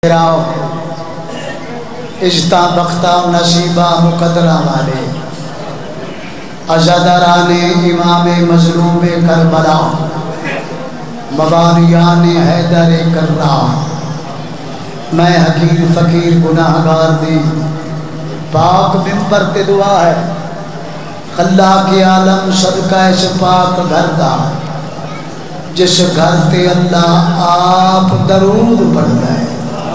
اجتا بختہ نصیبہ مقدرہ والے عزادران امام مظلوم کربلا مباریان حیدر کرہ میں حقیر فقیر گناہگار دی پاک ممبر تے دعا ہے اللہ کی عالم صدقہ اس پاک گھر دا جس گھر تے اللہ آپ درود پڑھتا ہے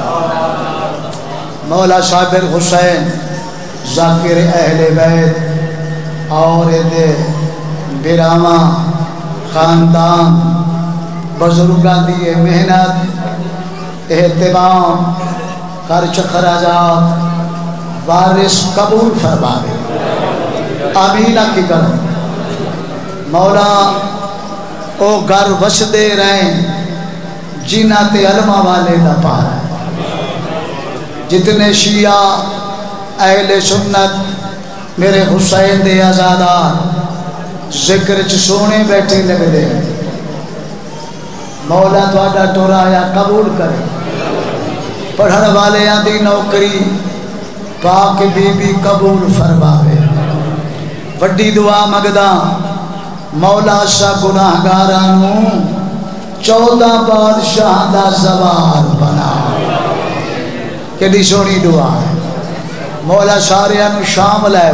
مولا صابر حسین ذاکر اہل بیت اور دے براما خاندان بزرگاں دیئے محنت اہتمام خرچ خراجات وارث قبول فرما دے آمینہ کی کرو مولا او گھر وش دے رہیں جنہ تے علمہ والے دا پارا ہے جتنے شیعہ اہل سنت میرے حسین دے آزادار ذکر چ سونے بیٹھے لگ دے مولا تھوڑا ٹورایا قبول کرے پڑھن والے دی نوکری پاک بی بی قبول فرماوے وڈی دعا مگدا مولا سا گناہگارانو 14 بادشاہ دا زوال بنا کدی سونی دعا ہے مولا ساریانو شامل ہے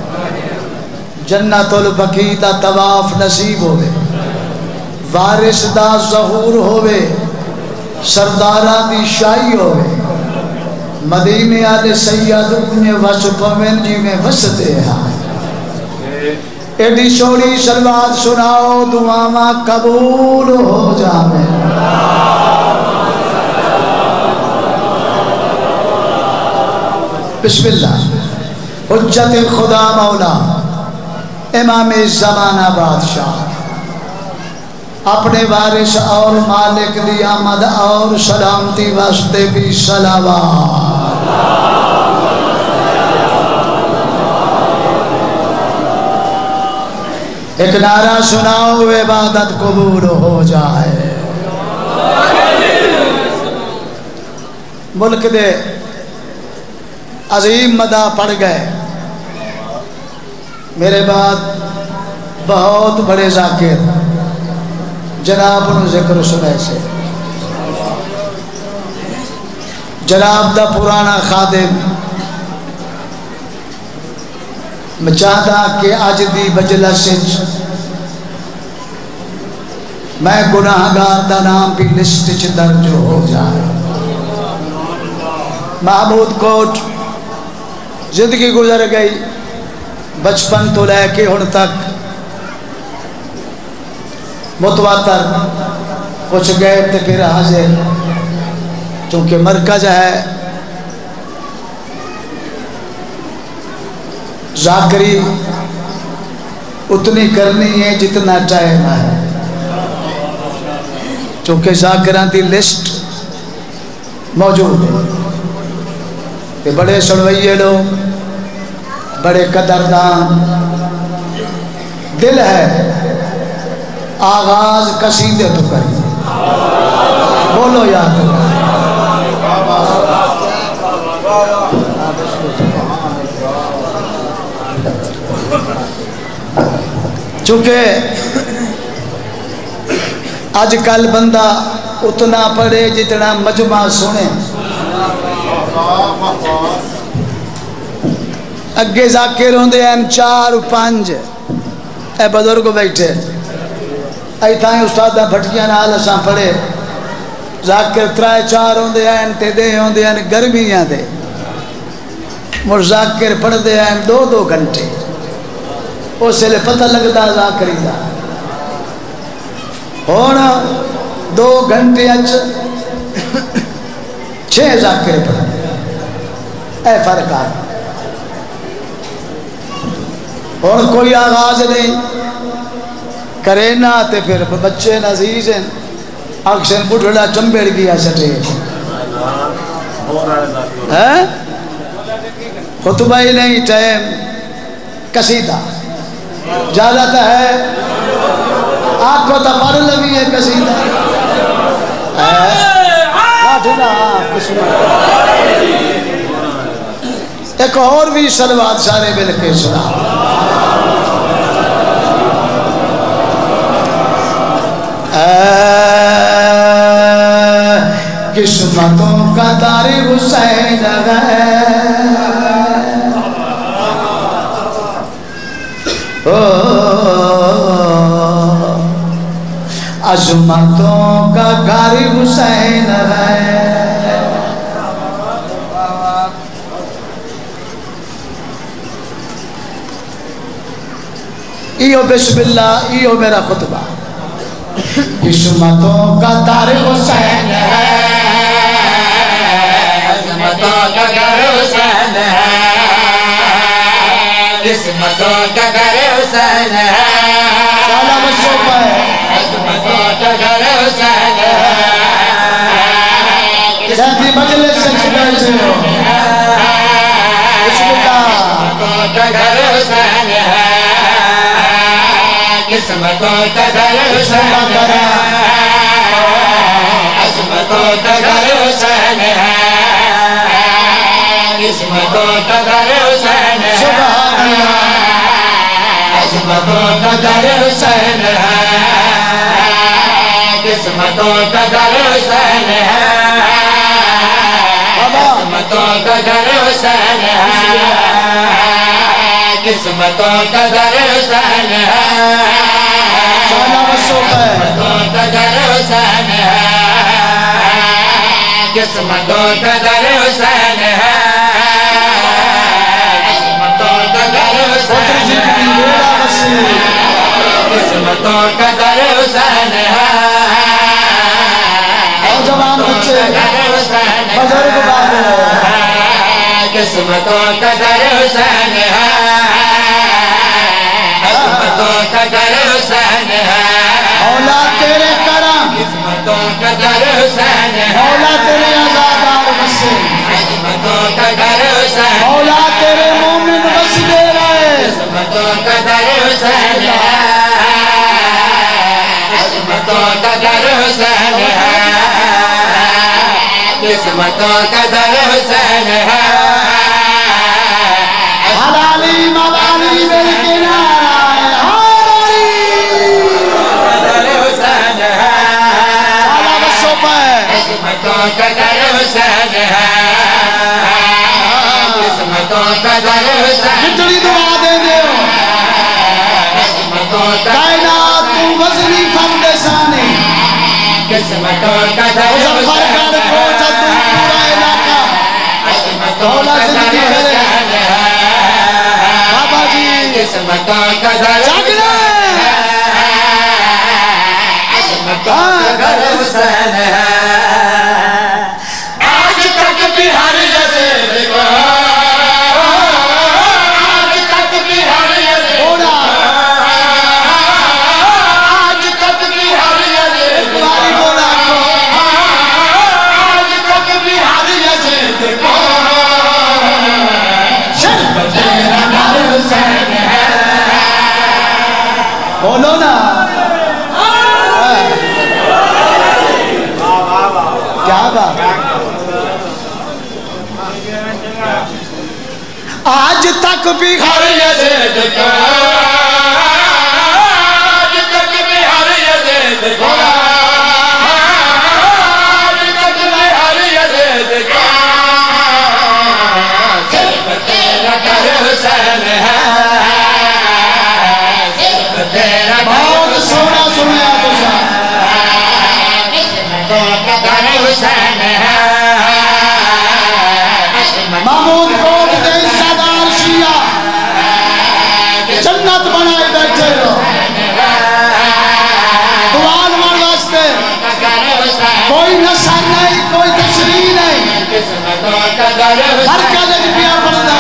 جنت البقیع دا طواف نصیب ہوئے وارث دا ظہور ہوئے سردارہ دی شاہی ہوئے مدینے آلے سید اپنے وس پوین جی میں وستے ہیں ایڈی سوڑی سلوات سناؤ دعاما قبول ہو جاوے بسم اللہ حجت خدا مولا امام زمانہ بادشاہ اپنے وارث اور مالک دی آمد اور سلامتی واسطے بھی صلوات ایک نعرہ سناؤ عبادت قبول ہو جائے ملک دے عظیم مدہ پڑ گئے میرے بعد بہت بڑے ذاکر جناب انہوں ذکر سنے سے جناب دا پرانا خادم میں چاہتا کہ آج دی بجلس میں گناہگار دا نام بھی لسٹ چ درج ہو جائے محمود کوٹ زندگی گزر گئی بچپن تو لے کے ہن تک متواتر کچھ گئے تے پھر حاضر چونکہ مرکز ہے ذاکری اتنی کرنی ہے جتنا ٹائم ہے چونکہ ذاکران دی لسٹ موجود ہے کہ بڑے سڑوئیے لوگ بڑے قدردان دل ہے آغاز قصیدے تو کری بولو یاد چونکہ آج کل بندہ اتنا پڑھے جتنا مجمع سنے اگے ذاکر ہوندے ہیں 4 5 اے بزرگ بیٹھے ایتھائیں استادہ بھٹکیاں نال اساں پڑھے ذاکر 3 4 ہوندے ہیں تے دے ہوندے ہیں گرمیاں دے مر ذاکر پڑھ دے ہیں 2 گھنٹے اس لئے پتہ لگتا ذاکری دا ہونا 2 گھنٹے اچھ 6 ذاکر پڑھ دے اے فرق آ اور کوئی آغاز نہیں کرے نہ تے پھر بچے نزیز ہیں اکشن بڑھڑا چمبڑ گیا سٹے خطبہ ہی نہیں ٹائم قصیدہ جالتا ہے آپ کو تفر لگی ہے قصیدہ کاٹھنا آپ ایک اور بھی صلوات سارے مل کے سنا قسمتوں کا دار حسین ہے عظمتوں کا گھر حسین ہے ایو بسم اللہ ایو میرا خطبہ قسمتوں کا دار حسین ہے عظمتوں کا گھر حسین ہے قسمتوں کا گھر حسین ہے سالہ بچوں پر عظمتوں کا گھر حسین ہے جہتی مجلس سے بیٹھے ہو بسم اللہ قسمتوں کا گھر حسین ہے قسمتوں کا گھر حسین ہے عظمتوں کا گھر حسین ہے قسمتوں کا گھر حسین ہے سبحان اللہ عظمتوں کا گھر حسین ہے قسمتوں کا گھر حسین ہے قسمتوں کا گھر حسین ہے قسمتوں کا گھر حسین ہے سالہ بچوں پر قسمتوں کا گھر حسین ہے قسمتوں کا گھر حسین ہے قسمتوں کا گھر حسین ہے قسمتوں کا گھر حسین ہے نوجوان بچے بزرگ بات قسمتوں کا گھر حسین ہے قسمتوں کا گھر حسین ہے مولا تیرے کرم قسمتوں کا گھر حسین ہے مولا تیرے عزادار بسے قسمتوں کا گھر حسین مولا تیرے مومن بس دے رہے قسمتوں کا گھر حسین ہے قسمتوں کا گھر حسین ہے قسمتوں کا گھر حسین ہے حلالی موالی مل کے نعرہ حلالی گھر حسین ہے سالہ بچوں پر قسمتوں کا گھر حسین ہے قسمتوں کا گھر حسین کتنی دعا دے دے ہو قسمتوں کا کائنات تو وزنی فرد ثانی قسمتوں کا گھر مظفر حسین گڑھ کوچہ تو پورا علاقہ قسمتوں کا گھر حسین ہے بابا جی قسمتوں کا گھر جاگنا قسمتوں کا گھر حسین ہے آج تک بھی ہر یزید کو آج تک بھی ہر یزید بولا آج تک بھی ہر یزید تمہاری بولا کو آج تک بھی ہر یزید کو تیرا گھر حسین ہے بولو نا کیا بات آج تک بھی ہر یزید کو آج تک بھی ہر یزید کو آج تک بھی ہر یزید کو صرف تیرا گھر حسین ہے صرف تیرا گھر بہت سونا سنیا تو قسمتوں کا گھر حسین ہے محمود کوٹ دے صدار شیعہ جنت بنائے بیٹھے ہو دوان مر واسطے کوئی نصر نہیں کوئی تشریح نہیں قسمتوں کا گھر ہر کا جج پیا پڑھنا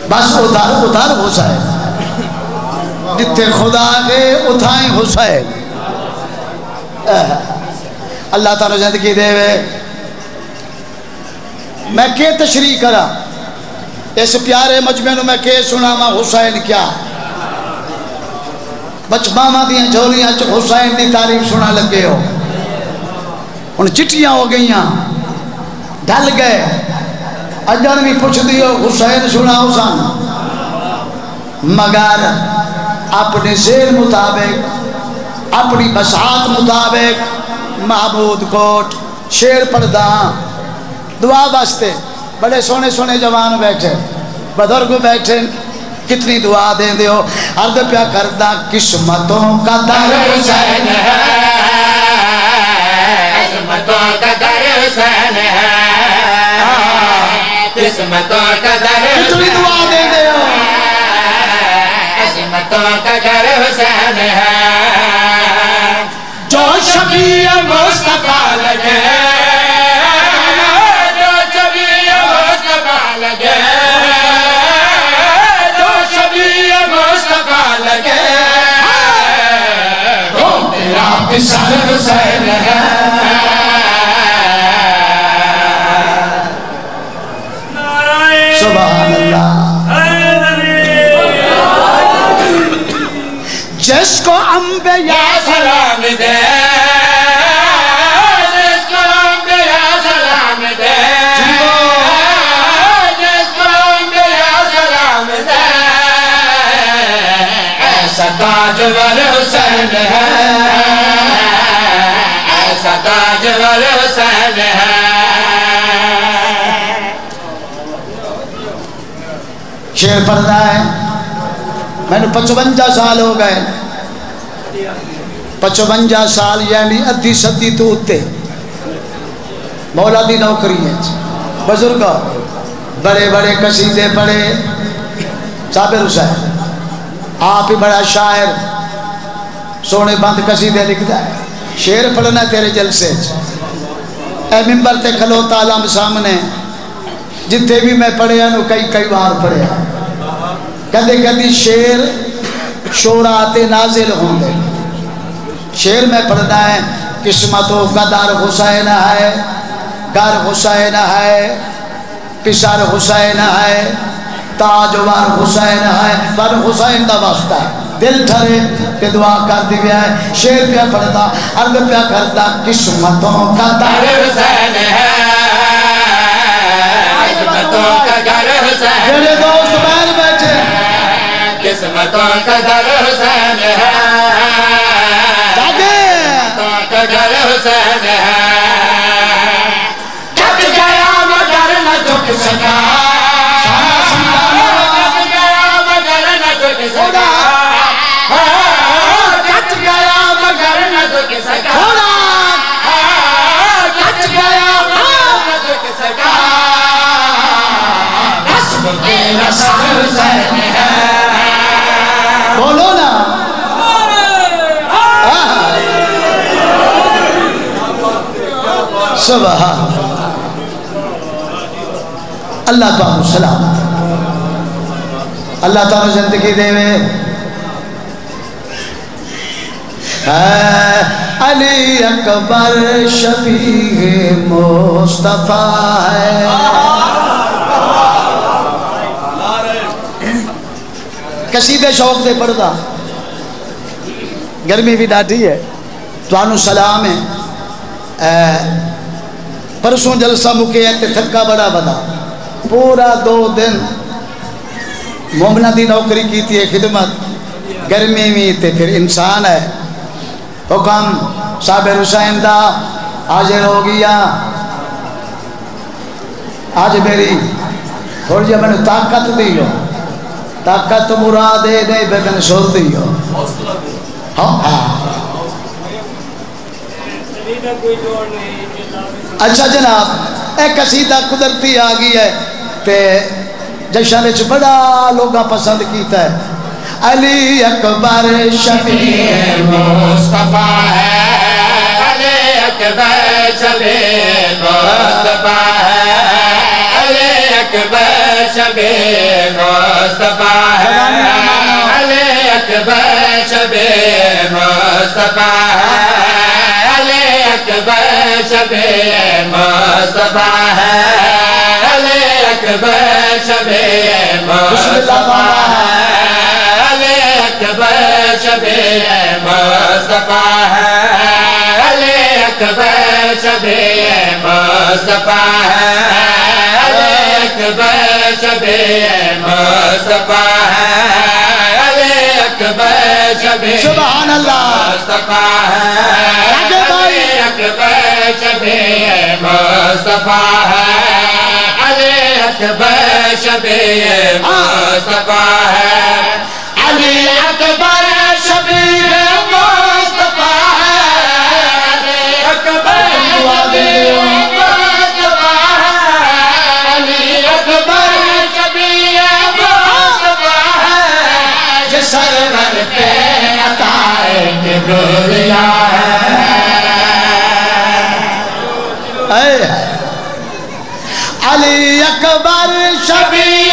بس ادھر حسین جتھے خدا گئے اتھائیں حسین اللہ تعالیٰ زندگی دے وے میں کہ تشریح کرا اس پیارے مجمع نو میں کہ سنا ماں حسین کیا بچماما دیاں جھولیاں حسین دی تعریف سنا لگے ہو ان چٹیاں ہو گئیاں ڈھل گئے اجن بھی پوچھ دیو حسین سنا حسین مگر اپنے ذیل مطابق اپنی بساط مطابق محمود کوٹ شیر پردہ دعا واسطے بڑے سونے سونے جوان بیٹھے بزرگ بیٹھے کتنی دعا دیں دیو عرض پیا کردہ قسمتوں کا در حسین ہے قسمتوں کا در حسین ہے قسمتوں کا در کتنی دعا دیں دیو قسمتوں کا در حسین ہے جو شبیہ مصطفیٰ لگے جو شبیہ مصطفیٰ لگے جو شبیہ مصطفیٰ لگے وہ تیرا پسر حسین ہے سبحان اللہ جس کو انبیاء سلام دے جس کو انبیاء سلام دے جس کو انبیاء سلام دے ایسا تاج ور حسین ہے ایسا تاج ور حسین ہے شیر پڑھنا ہے میں نے 55 سال ہو گئے 55 سال یعنی ادھی صدی تو اتے مولا دی نوکری ہے بزرگ بڑے بڑے قصیدے پڑھے صابر حسین آپ ہی بڑا شاعر سونے بند قصیدے لکھتا ہے شیر پڑھنا تیرے جلسے اے ممبر تے کھلوتا عالم سامنے جتنے بھی میں پڑھے ہیں کئی بار پڑھے ہیں کدے کدی شیر شورات نازل ہوں گے شیر میں پڑھنا ہے قسمتوں کا در حسین ہے گھر حسین ہے پسر حسین ہے تاجور حسین ہے پر حسین دا واسطہ ہے دل ٹھرے کہ دعا کر دی گیا ہے شیر پہ پڑھتا عرض پہ کرتا قسمتوں کا در حسین ہے قسمتوں کا در حسین میرے دوست بہن بیٹھے قسمتوں کا در حسین ہے قسمتوں کا در حسین ہے جھک گیا مگر نہ جھک سکا جھک گیا مگر نہ جھک سکا جھک گیا مگر نہ جھک سکا جھک گیا مگر نہ جھک سکا رسم تیرا سر حسین ہے بولو نا سبحان اللہ تعالیٰ سلام اللہ تعالیٰ زندگی دے میں علی اکبر شفیع مصطفیٰ ہے قصیدے شوق دے پڑھدا گرمی بھی ڈاٹی ہے توانو سلام ہے پرسوں جلسہ مکے ہے تے تھکا بڑا بدا پورا 2 دن مومنہ دی نوکری کی تھی خدمت گرمی میں تے پھر انسان ہے حکم صابر حسین دا حاضر ہو گیا آج میری تھوڑی جب میں نے طاقت دی ہو طاقت مراد ہے نہیں بے میں نے سوچ دی ہو اچھا جناب ایک قصیدہ قدرتی آگئی ہے تے جشن وچ بڑا لوگا پسند کیتا ہے علی اکبر شفیع مصطفیٰ ہے علی اکبر شفیع مصطفیٰ ہے علی اکبر شب مصطفیٰ ہے علی اکبر شب مصطفیٰ ہے علی اکبر شب مصطفیٰ ہے علی اکبر شب مصطفیٰ ہے علی اکبر شب مصطفیٰ ہے علی اکبر شب مصطفیٰ ہے علی اکبر شب مصطفیٰ ہے علی اکبر شب سبحان اللہ مصطفیٰ ہے علی اکبر شب مصطفیٰ ہے علی اکبر شب مصطفیٰ ہے علی اکبر شب مصطفیٰ ہے علی اکبر شب مصطفیٰ ہے علی اکبر شب مصطفیٰ ہے جو سرور پہ عطائے کبریا ہے علی اکبر شب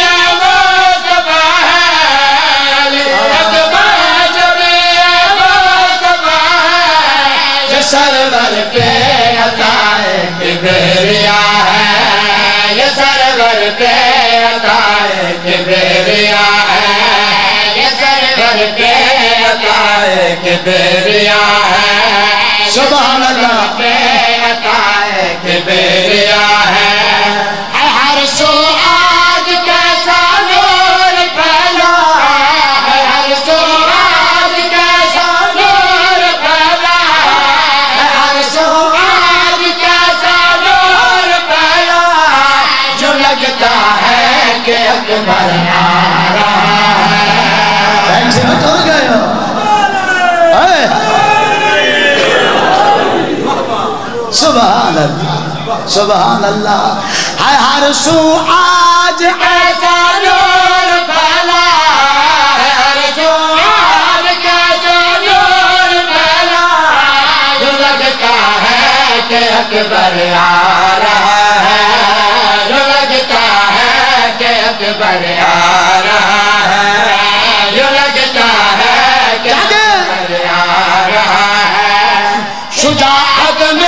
سرور پہ عطائے کبریا ہے یہ سرور پہ عطائے کبریا ہے یہ سرور پہ عطائے کبریا ہے سبحان اللہ پہ عطائے کبریا ہے ہر سو آج کیسا نور پھیلا ہے ہر سو آج کیسا نور پھیلا ہر سو آج کیسا نور پھیلا جو لگتا ہے کہ اکبر آ رہا ہے ایسے میں تو گئے ہو سبحان اللہ سبحان اللہ ہر سو آج ایسا نور پھیلا ہر سو آج کیسا نور پھیلا جو لگتا ہے کہ اکبر آ رہا ہے جو لگتا ہے کہ اکبر آ رہا ہے جو لگتا ہے کہ اکبر آ رہا ہے شجاعت میں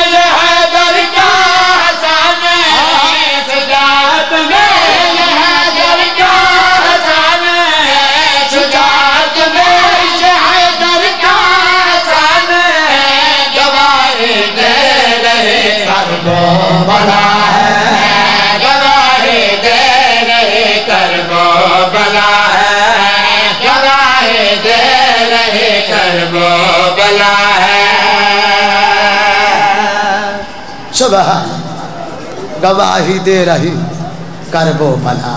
بلا ہے گواہی دے رہے کربو بلا ہے گواہی دے رہے کربو بلا ہے سبحان گواہی دے رہی کربو بلا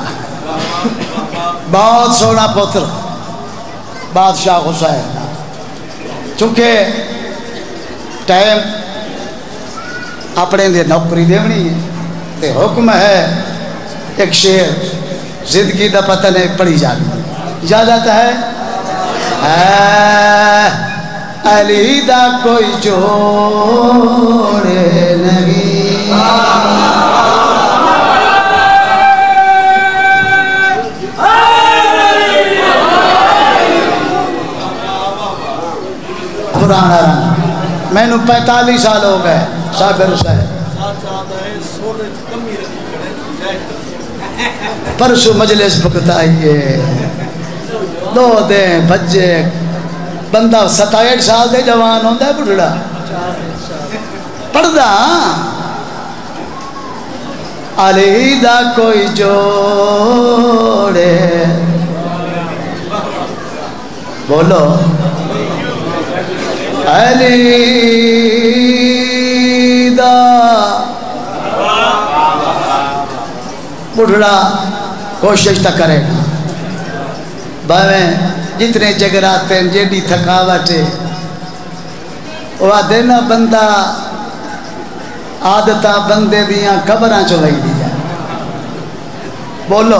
بہت سونا پتر بادشاہ حسین چونکہ ٹائم اپنے دے نوکری دیونی ہے تے حکم ہے ایک شعر زندگی دا پتہ نہیں پڑھی جاتی اجازت ہے علی دا کوئی جوڑ نہیں پرانا رنگ میں نو 45 سال ہو گئے صابر حسین پرسو مجلس بکتائیے 2 دن بجے بندہ 27 سال دے جوان ہوندہ ہے بڑھڑا پڑھ دا علی دا کوئی جوڑے بولو علی دا بڑھڑا کوشش تا کرے گا باویں جتنے جگراتے ہیں جیڑی تھکاوٹے وہ دینا بندہ عادتہ بندے دیاں قبراں چو لئی دی جائے بولو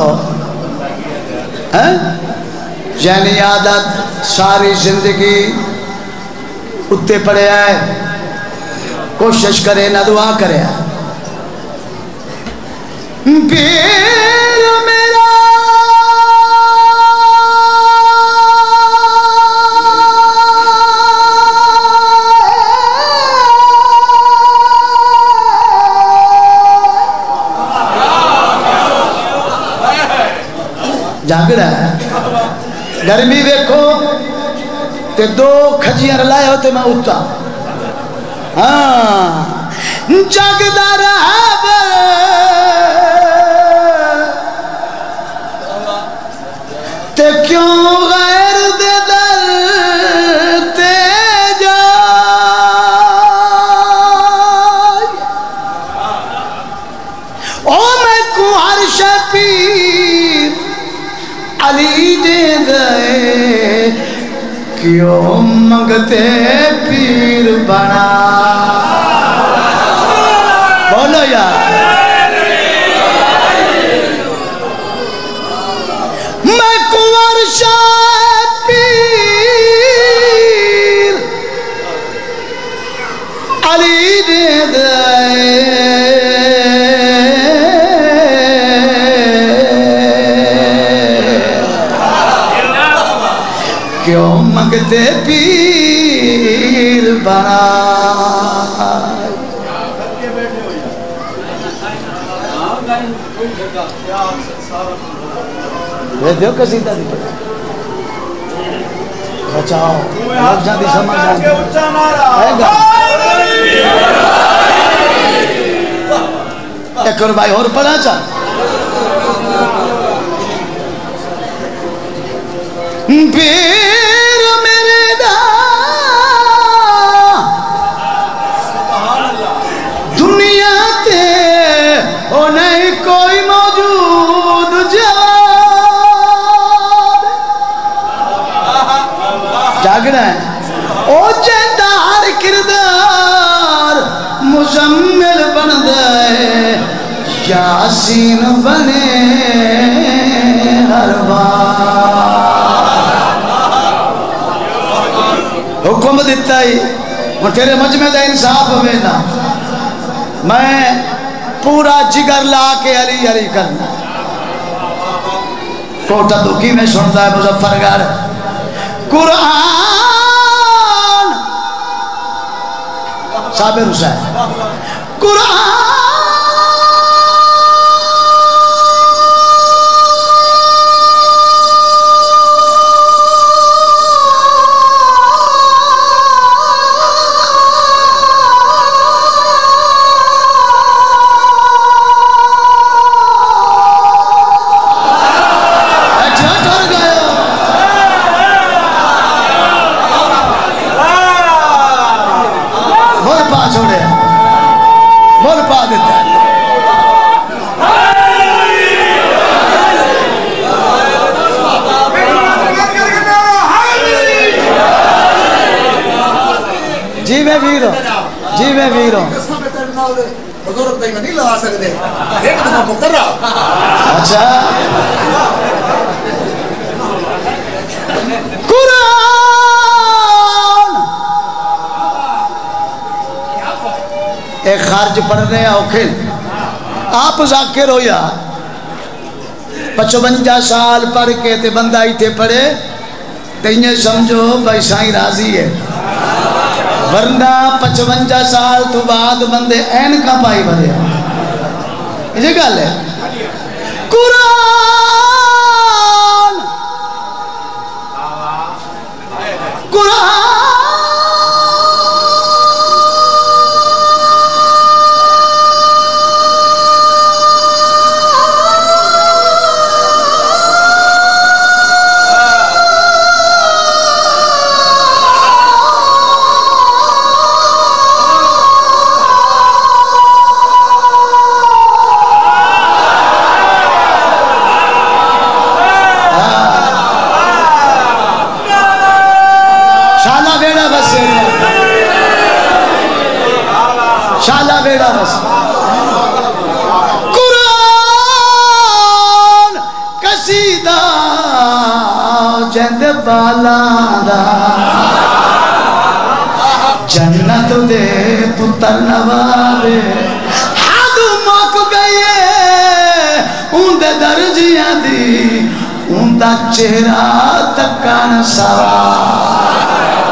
یعنی عادت ساری زندگی اتے پڑے آئے کوشش کرے نہ دعا کرے آئے پیر میرا جاگڑا ہے گرمی ویکھو تے دو کھجیاں رلائے ہوتے میں اٹھتا ہاں جاگدا رہا تے کیوں غیر دے در تے جائے او میں کو ہر شپیر علی دے دے کیوں منگتے پیر بنا بولو یار میں کنور شاہ پیر علی دے دے کیوں منگتے پیر بنا دیو قصیدہ دی پڑھا بچاؤ لفظاں دی سمجھ آئے گا ایک اور بھائی اور پڑھا چاہ پیر میرے دا دنیا تے او نہیں کوئی موجود جواب جاگنا ہے او جہدار کردار مزمل بن دے یاسین بنے ہر بار حکم دیتا ہی وہ تیرے مجمع دا انصاف ہوئینا میں پورا جگر لا کے علی علی کرنا کوٹا دکھی میں سنتا ہے مظفرگار قرآن صابر حسین قرآن جی میں ویروں جی میں ویروں بزرگ دائی میں نہیں لگا سکتے ایک دفعہ مقررہ اچھا قرآن ایک خارج پڑھنے اوکھل آپ ذاکر ہو یا 55 سال پڑھ کے تے بندہ ہی تے پڑھے تے انہیں سمجھو بھائی سائیں راضی ہے ورنہ 55 سال تو بعد بندے این کا پائی بھرے یہ گل ہے قرآن قرآن شالا بیڑا بس قرآن قصیدہ جند بالا دا جنت دے پتر نوارے حد مک گئے دے درجیاں دی ان دا چہرہ تکان سوا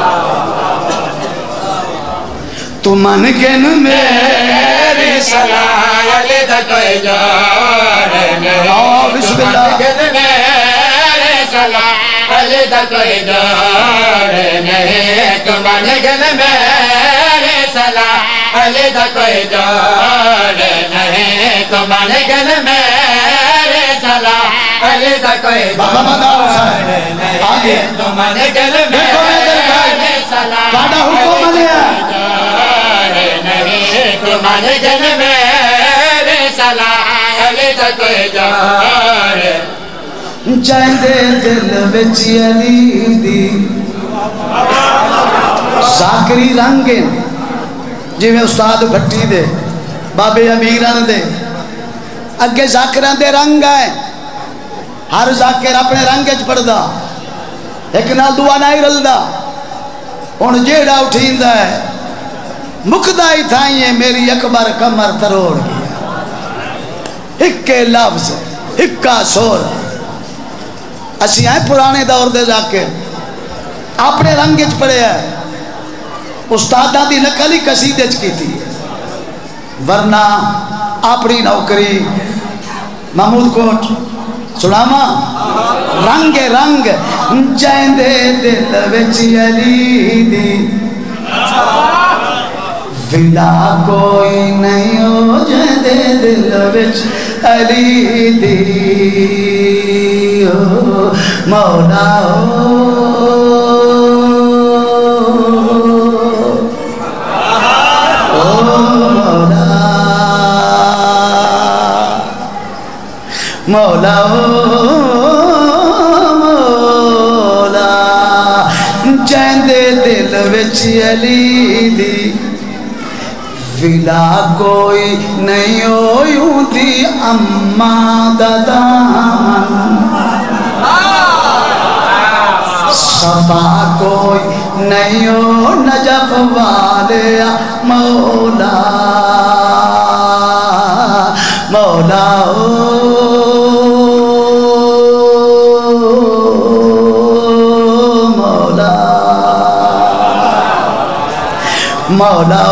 تو من گن میری سلام علی دا کوئی جوڑ نہیں بسم اللہ میرے سلام علی دا کوئی جوڑ نہیں تو من گن میرے سلام علی دا کوئی جوڑ نہیں تو من گن میرے سلام علی دا کوئی جوڑ نہیں تو من گن میرے سلام علی دا من گن میرے سلام علی دا کوئی جوڑ جائندے دل وچ علی دی ذاکری رنگیں جی میں استاد بھٹی دے بابے امیران دے اگے ذاکران دے رنگ آئے ہر ذاکر اپنے رنگ پڑھ دا ایک نال دعا نہیں رل دا ان جیڑا اٹھین دا ہے مقدائی تھائیں میری اکبر کمر تروڑ گیا ہکے لفظ ہکا سور اسی آئے پرانے دور دے ذاکر اپنے رنگج پڑے ہیں استادہ دی نکلی قصیدج کی تھی ورنہ اپنی نوکری محمود کوٹ سناما رنگ رنگ جائندے دل وچ علی دی ولا کوئی نہیں ہو جائندے دل وچ علی دی مولا مولا مولا جائندے دل وچ علی دی ولا کوئی نہیں ہوئی دی اماں دا دامن صفا کوئی نہیں ہو نجف والے مولا مولا مولا مولا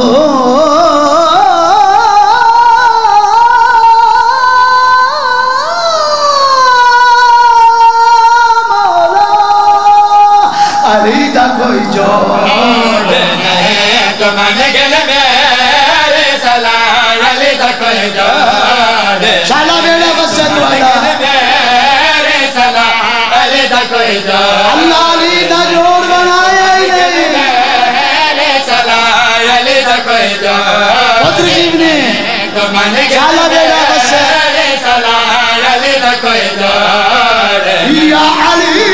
علی دا کوئی جوڑ نہیں تو من گن میرے سلام علی دا کوئی جوڑ شالا بیڑا بسد والا میرے سلام علی دا کوئی جوڑ اللہ علی دا جوڑ بنایا ہی نہیں میرے سلام علی دا کوئی جوڑ پتر جیب نے تو من شالا گن بیڑا بسد میرے سلام علی دا کوئی جوڑ یا علی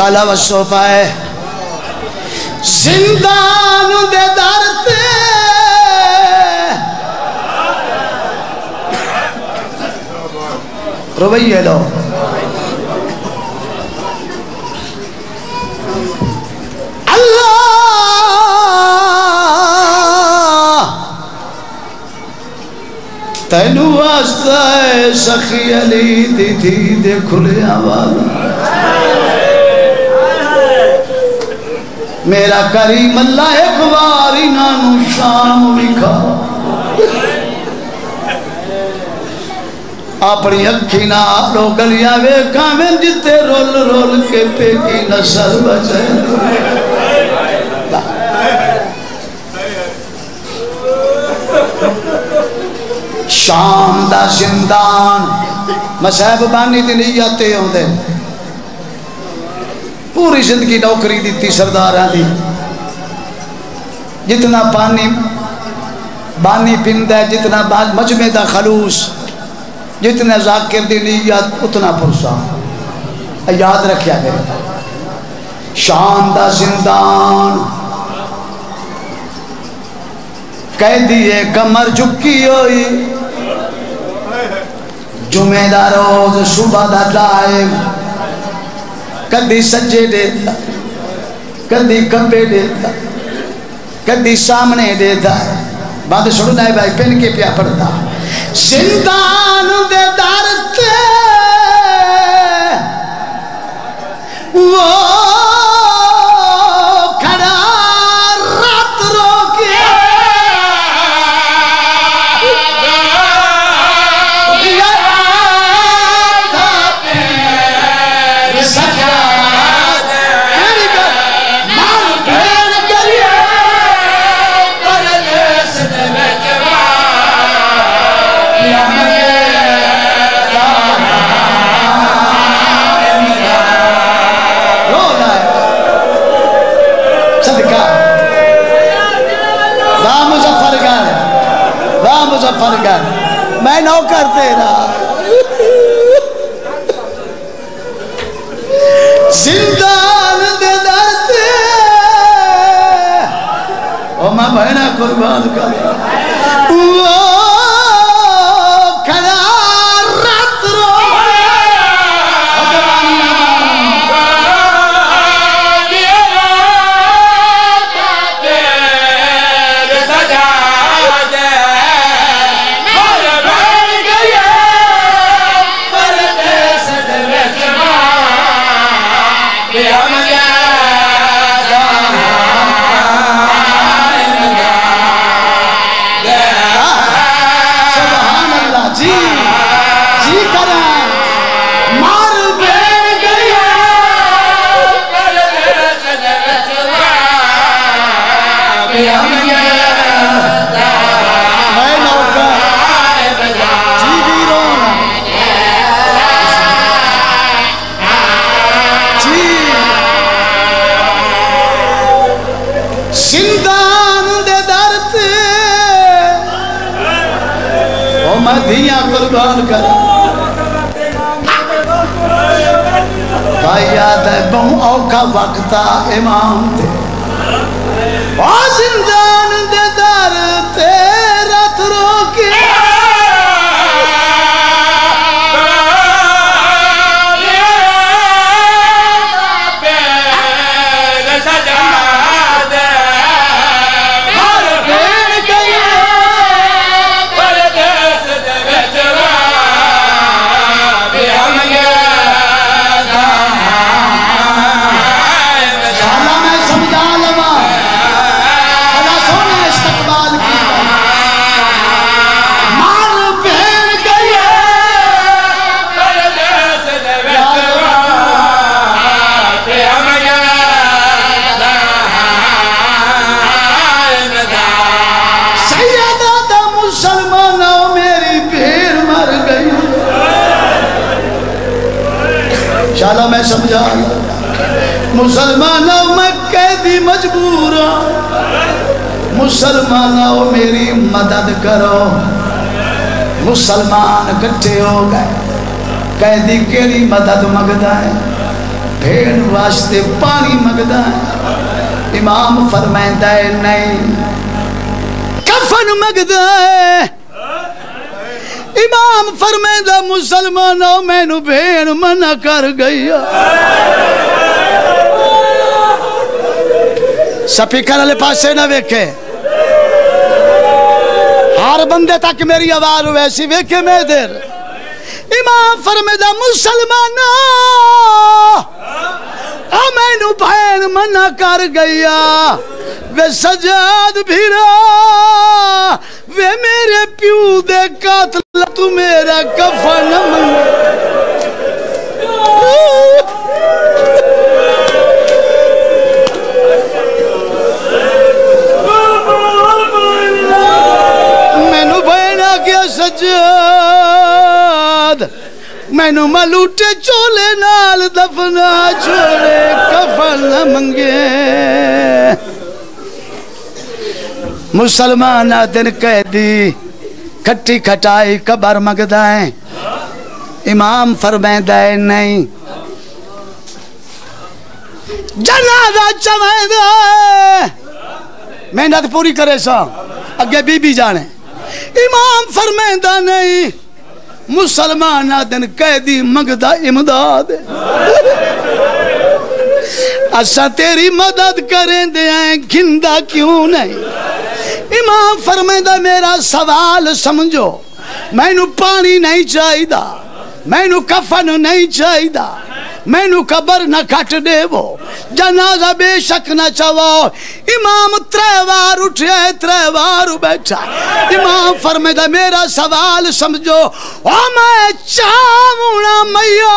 شالا وسو پائے زندان دے در تے رویے لو اللہ تینو واسطہ سخی علی دی تھی دے کھلے آوالا میرا کریم اللہ ایک باری نانو شام لکھا اپنی اکھی نہ رو گلیاں وے کامن جتے رول رول کے پے کی نسل بچے شام دا زندان مسائب بانی دی نیتے ہوں دے پوری زندگی نوکری دیتی سردارہ دی جتنا پانی بانی پندہ جتنا مجمع دا خلوص جتنا ذاکر دی نیت اتنا پرسا یاد رکھیا گیا شام دا زندان قیدی کمر جھکی ہوئی جمعہ دا روز صبح دا ٹائم کدی سجے دیتا کدی کبے دیتا کدی سامنے دیتا بات سننا ہے بھائی پہن کے پیا پڑتا زندان دے در تے وہ کھڑا رات رو کے مظفر گر میں نوکر تیرا زندان دے در تے او ماں بہنہ قربان کر وہ کھڑا رات رو دھیاں قربان کر بھائی یاد ہے بہن اوکھا وقتا امام تے زندان دے در تے رات رو کے شالا میں سمجھا مسلمانوں میں قیدی مجبورا مسلمانوں میری مدد کرو مسلمان کٹھے ہو گئے قیدی کیڑی مدد مگدا ہے بھین واسطے پانی مگدا ہے، امام فرمائندہ ہے نہیں کفن مگدا ہے، امام فرمائندہ مسلمانوں میں نو بھین منع کر گیا۔ سپیکر والے پاسے نہ ویکھے، ہر بندے تک میری آواز ویسی ویکھے میں دیر۔ امام فرمائندہ مسلمانوں میں نو بھین منع کر گیا، وے سجاد بھیرا وے میرے پیو دے قاتل تو میرا کفن میں نو بھین آ گیا سجاد، میں نو ملوٹے چولے نال دفنا چھوڑے کفن نہ منگے۔ مسلمان دن قیدی کھٹی کھٹائی قبر مگدا ہے، امام فرمائندہ ہے نہیں جنازہ چوائندہ ہے، محنت پوری کرے سا اگے بی بی جانے، امام فرمائندہ نہیں مسلمان دن قیدی مگدا امداد اسا تیری مدد کریں دے ہیں گھندہ کیوں نہیں۔ امام فرمائندہ میرا سوال سمجھو، میں نو پانی نہیں چاہی دا، میں نو کفن نہیں چاہی دا، میں نو قبر نہ کھٹ دے وہ جنازہ بے شک نہ چاہو۔ امام تریوار اٹھے تریوار بیٹھا، امام فرمائندہ میرا سوال سمجھو، او میں چاہونا میاں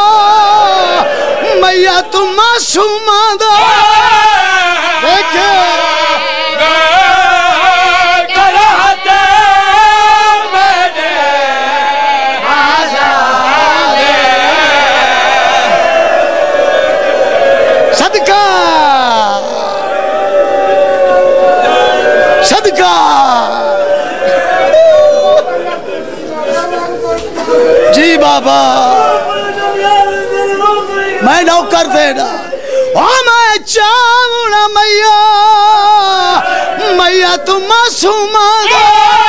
میاں تو معصومان دا دیکھے جی بابا میں نوکر دینا، میں چاہونا میاں میاں تو معصومان دا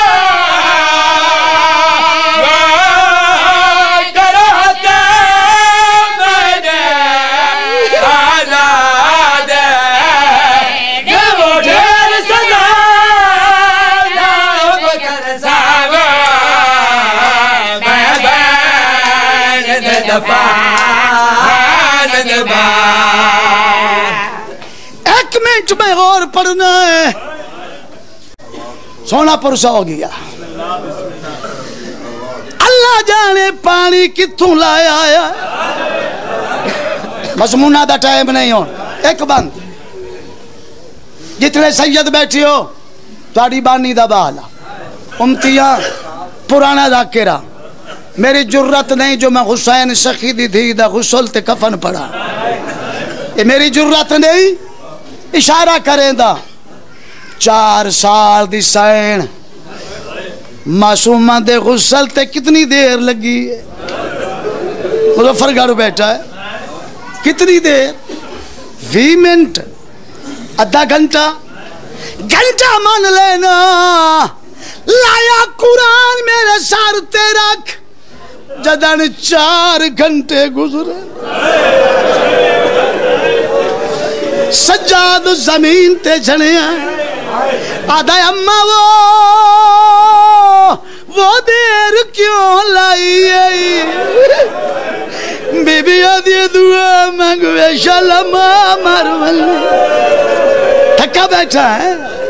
ایک منٹ میں غور پڑھنا ہے، سونا پرسا ہو گیا، اللہ جانے پانی کتوں لایا آیا، مضمونہ دا ٹائم نہیں ہو، ایک بند جتنے سید بیٹھی ہو تاری بانی دا بالا امتیاں پرانا ذاکرہ، میری جرت نہیں جو میں حسین سخی دی دھی دا غسل تے کفن پڑا، یہ میری جرت نہیں، اشارہ کریں دا 4 سال دی سائن معصومہ دے غسل تے کتنی دیر لگی ہے، مظفر گھر بیٹھا ہے کتنی دیر 20 منٹ آدھا گھنٹہ مان لینا، لایا قرآن میرے سار تے رکھ جدن 4 گھنٹے گزرے، سجاد زمین تے جھنے آدھا اممہ وہ دیر کیوں لائی ہے، بی بی آدھی دعا مانگوے شلمہ مرول تھکا بیٹھا ہے،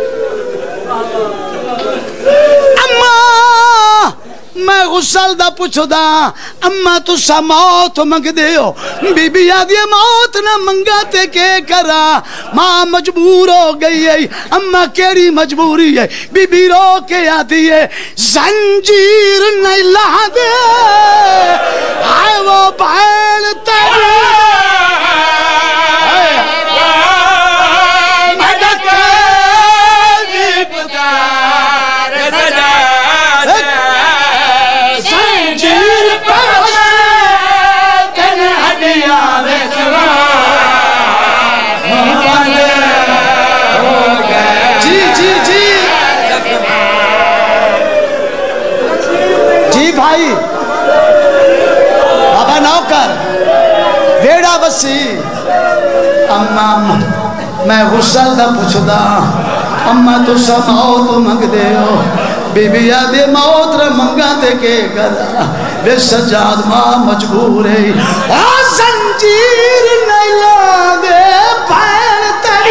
میں غسل دا پوچھو دا اما تو سا موت منگ دے ہو، بی بی آدھی موت نہ منگاتے کے کرا، ماں مجبور ہو گئی ہے، اما کیڑی مجبوری ہے، بی بی رو کے آدھی ہے زنجیر نہیں لا دے آئے وہ بھیل تیری زنجیر پر تن ہڈیاں میں سوا کردا اما تو سب موت منگ دے ہو بی بی آدھے موت رہ منگا دے کے کردا بے سجاد ماں مجبور ہے زنجیر نہیں لاندے پین تڑی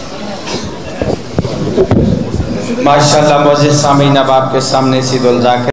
ماشاءاللہ معزز سامعین اب آپ کے سامنے سید الذاکر